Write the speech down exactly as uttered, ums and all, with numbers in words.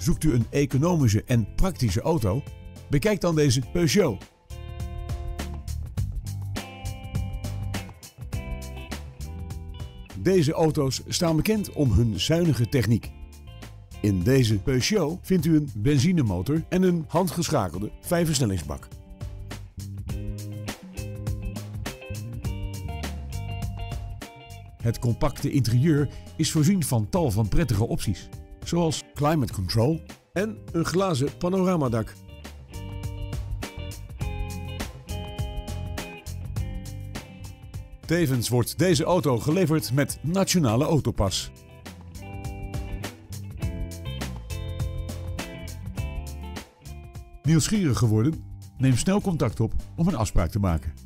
Zoekt u een economische en praktische auto? Bekijk dan deze Peugeot. Deze auto's staan bekend om hun zuinige techniek. In deze Peugeot vindt u een benzinemotor en een handgeschakelde vijfversnellingsbak. Het compacte interieur is voorzien van tal van prettige opties, zoals climate control en een glazen panoramadak. Tevens wordt deze auto geleverd met Nationale Autopas. Nieuwsgierig geworden? Neem snel contact op om een afspraak te maken.